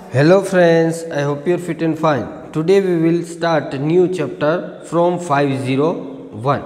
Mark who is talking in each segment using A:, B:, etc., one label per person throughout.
A: Hello friends, I hope you're fit and fine. Today we will start a new chapter from 501.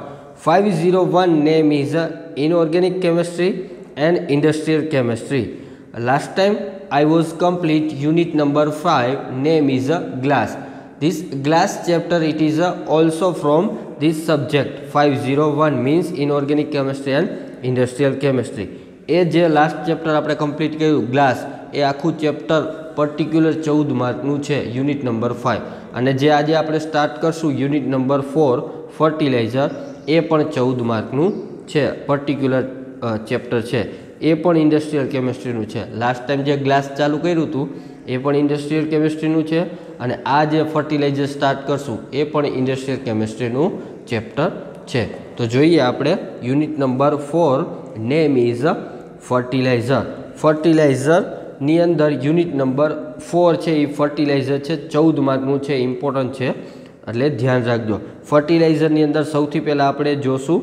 A: 501 name is Inorganic Chemistry and Industrial Chemistry. Last time I was complete unit number 5, name is glass. This glass chapter it is also from this subject. 501 means Inorganic Chemistry and Industrial Chemistry. એ જે last chapter આપણે complete કર્યું glass એ આખું chapter particular 14 માર્કનું છે unit number 5 અને જે આજે આપણે સ્ટાર્ટ કરશું યુનિટ નંબર 4 ફર્ટિલાઇઝર એ પણ 14 માર્કનું છે પર્ટિક્યુલર ચેપ્ટર છે એ પણ ઇન્ડસ્ટ્રીયલ કેમિસ્ટ્રીનું છે. લાસ્ટ ટાઈમ જે ગ્લાસ ચાલુ કર્યું હતું એ પણ ઇન્ડસ્ટ્રીયલ કેમિસ્ટ્રીનું છે અને આ જે ફર્ટિલાઇઝર સ્ટાર્ટ કરશું એ પણ ઇન્ડસ્ટ્રીયલ કેમિસ્ટ્રીનું ચેપ્ટર છે. તો જોઈએ આપણે unit number 4 name is fertiliser. ફર્ટિલાઇઝરની અંદર યુનિટ નંબર 4 છે એ ફર્ટિલાઇઝર છે 14 માર્કનું છે, ઇમ્પોર્ટન્ટ છે એટલે ધ્યાન રાખજો. ફર્ટિલાઇઝરની અંદર સૌથી પહેલાં આપણે જોશું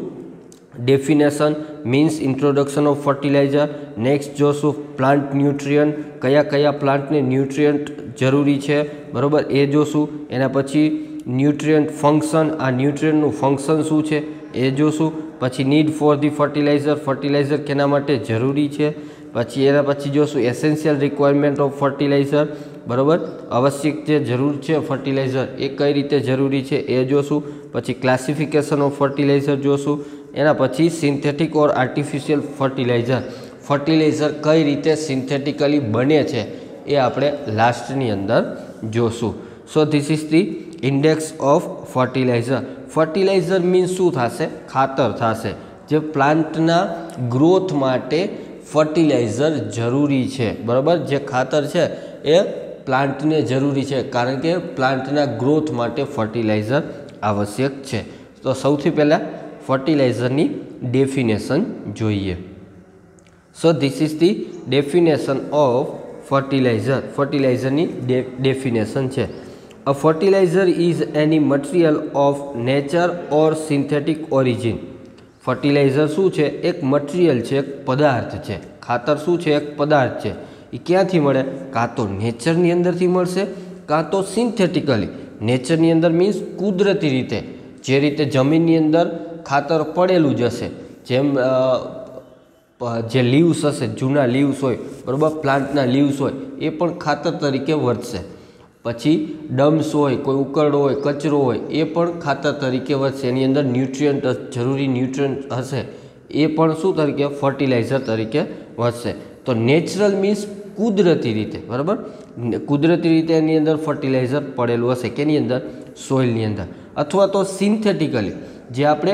A: definition means introduction of fertiliser. Next જોશું પ્લાન્ટ ન્યુટ્રિયન્ટ, કયા કયા પ્લાન્ટને ન્યુટ્રિયન્ટ જરૂરી છે બરાબર એ જોશું. એના પછી ન્યુટ્રિયન્ટ ફંક્શન, આ ન્યુટ્રિયન્ટનું ફંક્શન શું છે એ જોશું. પછી need for the fertiliser, fertiliser કેના માટે જરૂરી છે. પછી એના પછી જોશું એસેન્શિયલ રિક્વાયરમેન્ટ ઓફ ફર્ટિલાઇઝર બરાબર, આવશ્યક જે જરૂર છે ફર્ટિલાઇઝર એ કઈ રીતે જરૂરી છે એ જોશું. પછી ક્લાસિફિકેશન ઓફ ફર્ટિલાઇઝર જોશું. એના પછી synthetic or artificial fertiliser, fertiliser કઈ રીતે સિન્થેટિકલી બને છે એ આપણે લાસ્ટની અંદર જોશું. So this is the index of fertiliser. Fertiliser means શું થશે? ખાતર થશે. જે પ્લાન્ટના ગ્રોથ માટે ફર્ટિલાઇઝર જરૂરી છે બરાબર, જે ખાતર છે એ પ્લાન્ટને જરૂરી છે કારણ કે પ્લાન્ટના ગ્રોથ માટે ફર્ટિલાઇઝર આવશ્યક છે. તો સૌથી પહેલાં ફર્ટિલાઇઝરની ડેફિનેશન જોઈએ. So this is the definition of fertilizer. ફર્ટિલાઇઝરની ડેફિનેશન છે A fertilizer is any material of nature or synthetic origin. Fertilizer શું છે? એક મટીરિયલ છે, એક પદાર્થ છે. ખાતર શું છે? એક પદાર્થ છે. એ ક્યાંથી મળે? કાં તો નેચરની અંદરથી મળશે કાં તો સિન્થેટિકલી. નેચરની અંદર મીન્સ કુદરતી રીતે, જે રીતે જમીનની અંદર ખાતર પડેલું જ હશે, જેમ જે લીવ્સ હશે, જૂના લીવ્સ હોય બરાબર, પ્લાન્ટના લીવ્સ હોય એ પણ ખાતર તરીકે વર્તશે. પછી ડમ્સ હોય, કોઈ ઉકરડો હોય, કચરો હોય એ પણ ખાતર તરીકે વધશે. એની અંદર ન્યુટ્રિયન્ટ, જરૂરી ન્યુટ્રિયન્ટ હશે એ પણ શું તરીકે? ફર્ટિલાઇઝર તરીકે વધશે. તો નેચરલ મીન્સ કુદરતી રીતે બરાબર, કુદરતી રીતે એની અંદર ફર્ટિલાઇઝર પડેલું હશે. કેની અંદર? સોઇલની અંદર. અથવા તો સિન્થેટિકલી, જે આપણે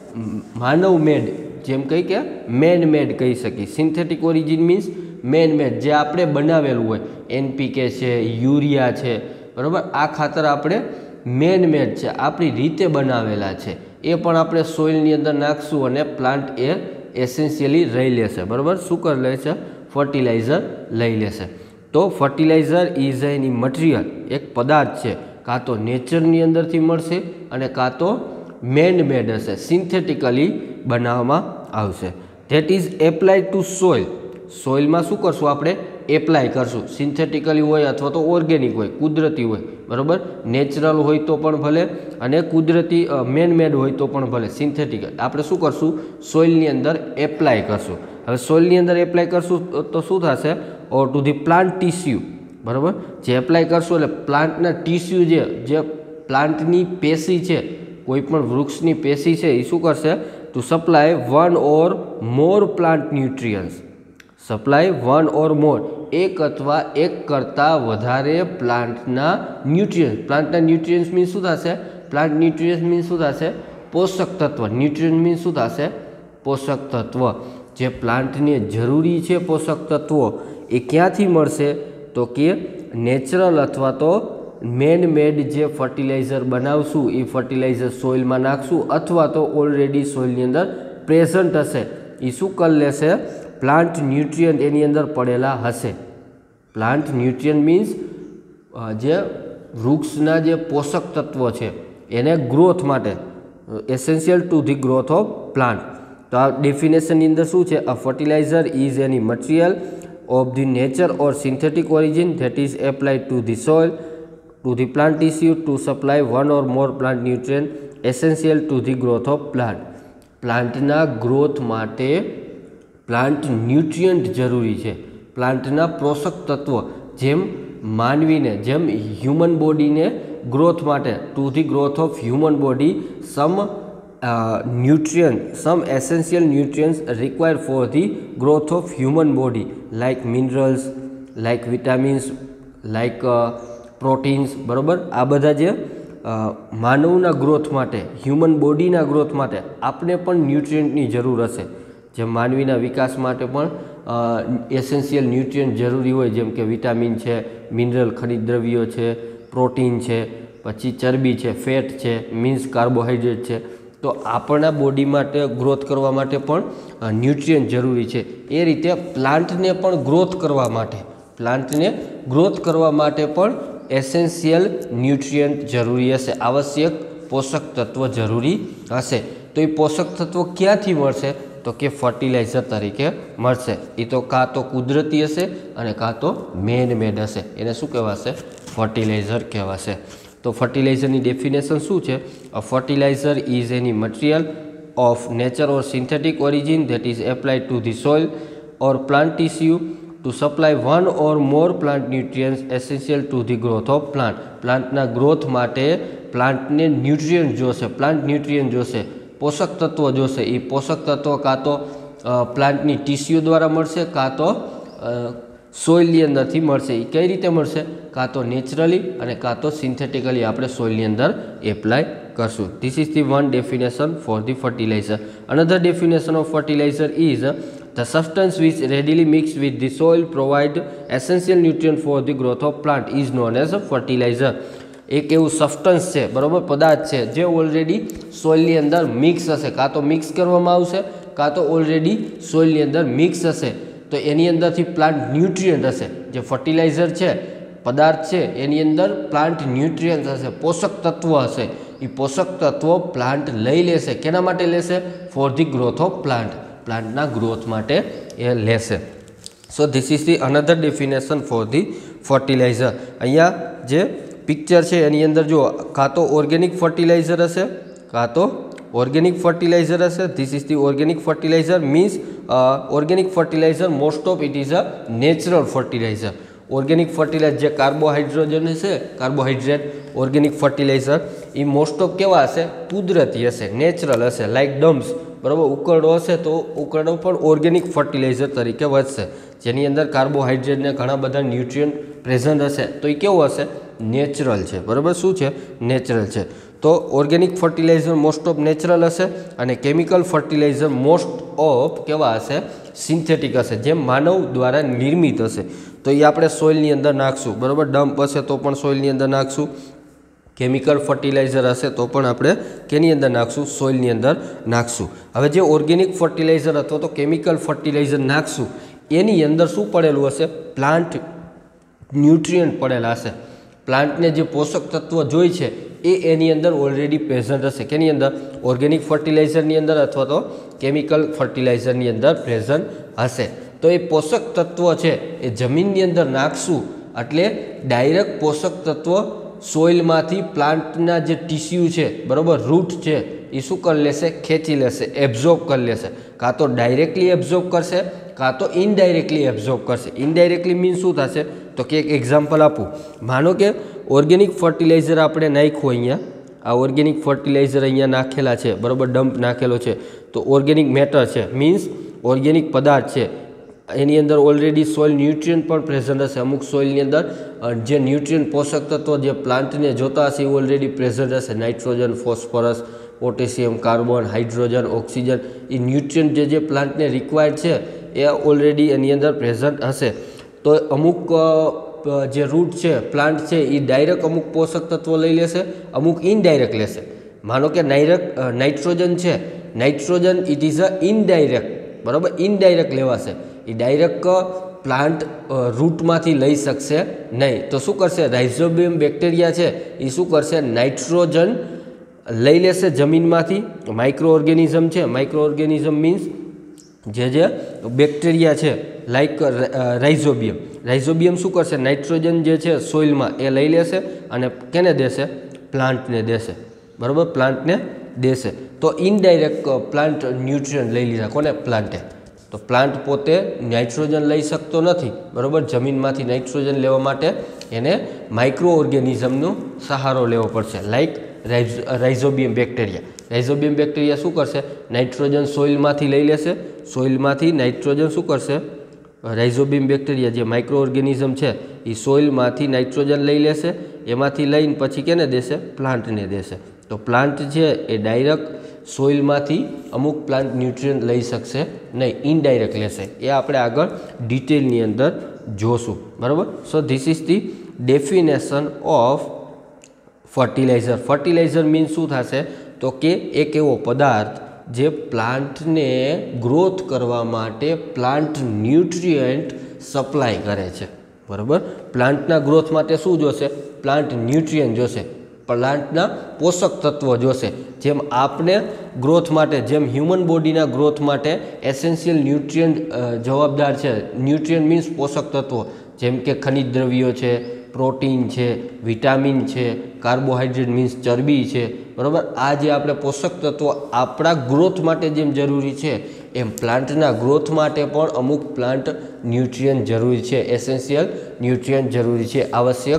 A: માનવ મેડ, જેમ કહી કે મેન મેડ કહી શકીએ. Synthetic origin means man made, જે આપણે બનાવેલું હોય. NPK છે, યુરિયા છે બરાબર, આ ખાતર આપણે મેન મેડ છે, આપણી રીતે બનાવેલા છે. એ પણ આપણે સોઇલની અંદર નાખશું અને પ્લાન્ટ એ એસેન્શિયલી રહી લેશે બરાબર. શું કરી લેશે? ફર્ટિલાઇઝર લઈ લેશે. તો ફર્ટિલાઇઝર ઇઝ એની મટીરિયલ, એક પદાર્થ છે, કાં તો નેચરની અંદરથી મળશે અને કાં તો મેન મેડ હશે, સિન્થેટિકલી બનાવવામાં આવશે. That is apply to soil. સોઇલમાં શું કરશું? આપણે એપ્લાય કરશું. સિન્થેટિકલી હોય અથવા તો ઓર્ગેનિક હોય, કુદરતી હોય બરાબર, નેચરલ હોય તો પણ ભલે અને કુદરતી મેન મેડ હોય તો પણ ભલે. સિન્થેટિક આપણે શું કરશું? સોઇલની અંદર એપ્લાય કરશું. હવે સોઇલની અંદર એપ્લાય કરશું તો શું થશે? Or to the plant tissue બરાબર. જે એપ્લાય કરશું એટલે પ્લાન્ટના ટીસ્યુ, જે પ્લાન્ટની પેશી છે, કોઈ પણ વૃક્ષની પેશી છે એ શું કરશે? To supply one or more plant nutrients. Supply one or more, એક અથવા એક કરતાં વધારે પ્લાન્ટના ન્યુટ્રિયન્સ. પ્લાન્ટના ન્યુટ્રિયન્સ મીન્સ શું થશે? પ્લાન્ટ ન્યુટ્રિયન્સ મીન્સ શું થશે? પોષક તત્વ. ન્યુટ્રિયન્ટ મીન્સ શું થશે? પોષક તત્વ. જે પ્લાન્ટને જરૂરી છે પોષક તત્વો એ ક્યાંથી મળશે? તો કે નેચરલ અથવા તો મેન મેડ જે ફર્ટિલાઇઝર બનાવશું એ ફર્ટિલાઇઝર સોઇલમાં નાખશું અથવા તો ઓલરેડી સોઇલની અંદર પ્રેઝન્ટ હશે એ શું કરી લેશે? પ્લાન્ટ ન્યુટ્રિયન્ટ એની અંદર પડેલા હશે. પ્લાન્ટ ન્યુટ્રિયન્ટ મીન્સ જે વૃક્ષના જે પોષક તત્વો છે એને ગ્રોથ માટે, essential to the growth of plant. તો આ ડેફિનેશનની અંદર શું છે? A fertilizer is any material of the nature or synthetic origin that is applied to the soil, to the plant tissue to supply one or more plant nutrient essential to the growth of plant. પ્લાન્ટના growth માટે plant nutrient જરૂરી છે. પ્લાન્ટના પોષક તત્વો જેમ માનવીને જેમ હ્યુમન બોડીને ગ્રોથ માટે to the growth of human body some some essential nutrients required for the growth of human body like minerals, like vitamins, like proteins. બરાબર, આ બધા જે માનવના ગ્રોથ માટે હ્યુમન બોડીના ગ્રોથ માટે આપણે પણ ન્યુટ્રિયન્ટની જરૂર હશે. જેમ માનવીના વિકાસ માટે પણ એસેન્શિયલ ન્યુટ્રિયન્ટ જરૂરી હોય, જેમ કે વિટામિન છે, મિનરલ ખનિજ દ્રવ્યો છે, પ્રોટીન છે, પછી ચરબી છે, ફેટ છે, મીન્સ કાર્બોહાઈડ્રેટ છે. તો આપણા બોડી માટે ગ્રોથ કરવા માટે પણ ન્યુટ્રિયન્ટ જરૂરી છે. એ રીતે પ્લાન્ટને પણ ગ્રોથ કરવા માટે પણ એસેન્શિયલ ન્યુટ્રિયન્ટ જરૂરી હશે, આવશ્યક પોષક તત્વ જરૂરી હશે. તો એ પોષક તત્વો ક્યાંથી મળશે? તો કે ફર્ટિલાઇઝર તરીકે મળશે. એ તો કાં તો કુદરતી હશે અને કાં તો મેન મેડ હશે. એને શું કહેવાશે? ફર્ટિલાઇઝર કહેવાશે. તો ફર્ટિલાઇઝરની ડેફિનેશન શું છે? A fertilizer is any material of nature or synthetic origin that is applied to the soil or plant tissue to supply one or more plant nutrients essential to the growth of plant. પ્લાન્ટના growth માટે પ્લાન્ટને nutrient જોશે, plant nutrient જોશે, પોષક તત્વો જોશે. એ પોષક તત્વો કાં તો પ્લાન્ટની ટિશ્યુ દ્વારા મળશે, કાં તો સોઇલની અંદરથી મળશે. એ કઈ રીતે મળશે? કાં તો નેચરલી અને કાં તો સિન્થેટિકલી આપણે સોઇલની અંદર એપ્લાય કરશું. This is the one definition for the fertilizer. Another definition of fertilizer is the substance which readily mixed with the soil provide essential nutrient for the growth of plant is known as a fertilizer. એક એવું substance છે, બરાબર, પદાર્થ છે જે already સોઇલની અંદર mix હશે, કાં તો મિક્સ કરવામાં આવશે, કાં તો ઓલરેડી સોઇલની અંદર મિક્સ હશે. તો એની અંદરથી પ્લાન્ટ ન્યુટ્રિયન્ટ હશે. જે ફર્ટિલાઇઝર છે, પદાર્થ છે, એની અંદર પ્લાન્ટ ન્યુટ્રિયન્ટ હશે, પોષક તત્વ હશે. એ પોષક તત્વો પ્લાન્ટ લઈ લેશે. કેના માટે લેશે? For the growth of plant. પ્લાન્ટના ગ્રોથ માટે એ લેશે. So this is the another definition for the fertilizer. અહીંયા જે પિક્ચર છે એની અંદર જો કાં તો ઓર્ગેનિક ફર્ટિલાઇઝર હશે, કાં તો ઓર્ગેનિક ફર્ટિલાઇઝર હશે. This is the organic fertilizer means organic fertilizer most of it is a natural fertilizer. Organic fertilizer જે કાર્બોહાઈડ્રોજન હશે, કાર્બોહાઈડ્રેટ, ઓર્ગેનિક ફર્ટિલાઇઝર એ મોસ્ટ ઓફ કેવા હશે? કુદરતી હશે, નેચરલ હશે. લાઇક ડમ્પ્સ, બરાબર, ઉકરડો હશે તો ઉકરડો પણ ઓર્ગેનિક ફર્ટિલાઇઝર તરીકે વધશે, જેની અંદર કાર્બોહાઈડ્રેટને ઘણા બધા ન્યુટ્રિયન્ટ પ્રેઝન્ટ હશે. તો એ કેવું હશે? નેચરલ છે. બરાબર, શું છે? નેચરલ છે. તો organic fertilizer most of natural હશે અને કેમિકલ ફર્ટિલાઇઝર મોસ્ટ ઓફ કેવા હશે? સિન્થેટિક હશે, જેમ માનવ દ્વારા નિર્મિત હશે. તો એ આપણે સોઇલની અંદર નાખશું. બરાબર, ડમ્પ હશે તો પણ સોઇલની અંદર નાખશું. કેમિકલ ફર્ટિલાઇઝર હશે તો પણ આપણે કેની અંદર નાખશું? સોઇલની અંદર નાખશું. હવે જે ઓર્ગેનિક ફર્ટિલાઇઝર અથવા તો કેમિકલ ફર્ટિલાઇઝર નાખશું એની અંદર શું પડેલું હશે? પ્લાન્ટ ન્યુટ્રિયન્ટ પડેલા હશે. પ્લાન્ટને જે પોષક તત્વ જોઈ છે એ એની અંદર ઓલરેડી પ્રેઝન્ટ હશે. કેની અંદર? ઓર્ગેનિક ફર્ટિલાઇઝરની અંદર અથવા તો કેમિકલ ફર્ટિલાઇઝરની અંદર પ્રેઝન્ટ હશે. તો એ પોષક તત્વ છે એ જમીનની અંદર નાખશું એટલે ડાયરેક્ટ પોષક તત્વ સોઇલમાંથી પ્લાન્ટના જે ટિશ્યુ છે, બરાબર, રૂટ છે, એ શું કરી લેશે? ખેંચી લેશે, એબ્ઝોર્બ કરી લેશે. કાં તો ડાયરેક્ટલી એબ્ઝોર્બ કરશે, કાં તો ઇનડાયરેક્ટલી એબ્ઝોર્બ કરશે. ઇનડાયરેક્ટલી મીન્સ શું થશે? તો કે એક એક્ઝામ્પલ આપું. માનો કે ઓર્ગેનિક ફર્ટિલાઇઝર આપણે નાખ્યું અહીંયા, આ ઓર્ગેનિક ફર્ટિલાઇઝર અહીંયા નાખેલા છે, બરાબર, ડમ્પ નાખેલો છે. તો ઓર્ગેનિક મેટર છે, મીન્સ ઓર્ગેનિક પદાર્થ છે. એની અંદર ઓલરેડી સોઇલ ન્યુટ્રિયન્ટ પણ પ્રેઝન્ટ હશે. અમુક સોઇલની અંદર જે ન્યુટ્રિયન્ટ પોષક તત્વો જે પ્લાન્ટને જોતા હશે એ ઓલરેડી પ્રેઝન્ટ હશે. Nitrogen, phosphorus, potassium, carbon, hydrogen, oxygen, એ ન્યુટ્રિયન્ટ જે પ્લાન્ટને રિક્વાયર્ડ છે એ ઓલરેડી એની અંદર પ્રેઝન્ટ હશે. તો અમુક જે રૂટ છે, પ્લાન્ટ છે, એ ડાયરેક્ટ અમુક પોષક તત્વો લઈ લેશે, અમુક ઇનડાયરેક્ટ લેશે. માનો કે નાઇટ્રોજન છે, nitrogen it is a indirect, બરાબર, ઇનડાયરેક્ટ લેવાશે. એ ડાયરેક્ટ પ્લાન્ટ રૂટમાંથી લઈ શકશે નહીં. તો શું કરશે? રાઇઝોબિયમ બેક્ટેરિયા છે એ શું કરશે? નાઇટ્રોજન લઈ લેશે જમીનમાંથી. માઇક્રો ઓર્ગેનિઝમ છે, માઇક્રો ઓર્ગેનિઝમ મીન્સ જે બેક્ટેરિયા છે લાઇક રાઇઝોબિયમ. રાઇઝોબિયમ શું કરશે? નાઇટ્રોજન જે છે સોઇલમાં એ લઈ લેશે અને કેને દેશે? પ્લાન્ટને દેશે. બરાબર, પ્લાન્ટને દેશે. તો ઇનડાયરેક્ટ પ્લાન્ટ ન્યુટ્રિયન્ટ લઈ લીધા. કોને? પ્લાન્ટે. તો પ્લાન્ટ પોતે નાઇટ્રોજન લઈ શકતો નથી. બરાબર, જમીનમાંથી નાઇટ્રોજન લેવા માટે એને માઇક્રો ઓર્ગેનિઝમનો સહારો લેવો પડશે. Like rhizobium bacteria. Rhizobium bacteria શું કરશે? નાઇટ્રોજન સોઇલમાંથી લઈ લેશે. સોઇલમાંથી નાઇટ્રોજન શું કરશે? રાઇઝોબિયમ બેક્ટેરિયા જે માઇક્રો ઓર્ગેનિઝમ છે એ સોઇલમાંથી નાઇટ્રોજન લઈ લેશે. એમાંથી લઈને પછી કેને દેશે? પ્લાન્ટને દેશે. તો પ્લાન્ટ છે એ ડાયરેક્ટ સોઇલમાંથી અમુક પ્લાન્ટ ન્યુટ્રિયન્ટ લઈ શકશે નહીં, ઇનડાયરેક્ટ લેશે. એ આપણે આગળ ડિટેલની અંદર જોશું. બરાબર. So this is the definition of fertiliser. Fertiliser means શું થશે? તો કે એક એવો પદાર્થ જે પ્લાન્ટને ગ્રોથ કરવા માટે પ્લાન્ટ ન્યુટ્રિયન્ટ સપ્લાય કરે છે. બરાબર, પ્લાન્ટના ગ્રોથ માટે શું જોશે? પ્લાન્ટ ન્યુટ્રિયન્ટ જોશે, પ્લાન્ટના પોષક તત્વો જોશે. જેમ આપણે ગ્રોથ માટે, જેમ હ્યુમન બોડીના ગ્રોથ માટે એસેન્શિયલ ન્યુટ્રિયન્ટ જવાબદાર છે. ન્યુટ્રિયન્ટ મીન્સ પોષક તત્વો, જેમ કે ખનિજ દ્રવ્યો છે, પ્રોટીન છે, વિટામિન છે, કાર્બોહાઈડ્રેટ મીન્સ ચરબી છે. બરાબર, આ જે આપણે પોષક તત્વો આપણા ગ્રોથ માટે જેમ જરૂરી છે એમ પ્લાન્ટના ગ્રોથ માટે પણ અમુક પ્લાન્ટ ન્યુટ્રિયન્ટ જરૂરી છે, એસેન્શિયલ ન્યુટ્રિયન્ટ જરૂરી છે, આવશ્યક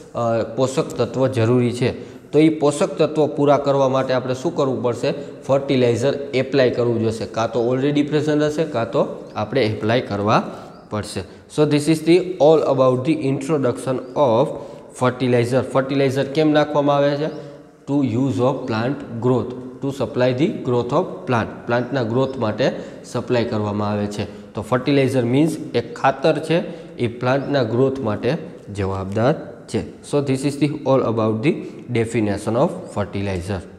A: પોષક તત્વો જરૂરી છે. તો એ પોષક તત્વો પૂરા કરવા માટે આપણે શું કરવું પડશે? ફર્ટિલાઇઝર એપ્લાય કરવું જોશે. કાં તો ઓલરેડી પ્રેઝન્ટ હશે, કાં તો આપણે એપ્લાય કરવા પડશે. So this is the all about the introduction of fertiliser. Fertilizer કેમ નાખવામાં આવે છે? To use of plant growth, to supply the growth of plant. પ્લાન્ટના ગ્રોથ માટે સપ્લાય કરવામાં આવે છે. તો ફર્ટિલાઇઝર મીન્સ એક ખાતર છે, એ પ્લાન્ટના ગ્રોથ માટે જવાબદાર છે. So this is the all about the definition of fertiliser.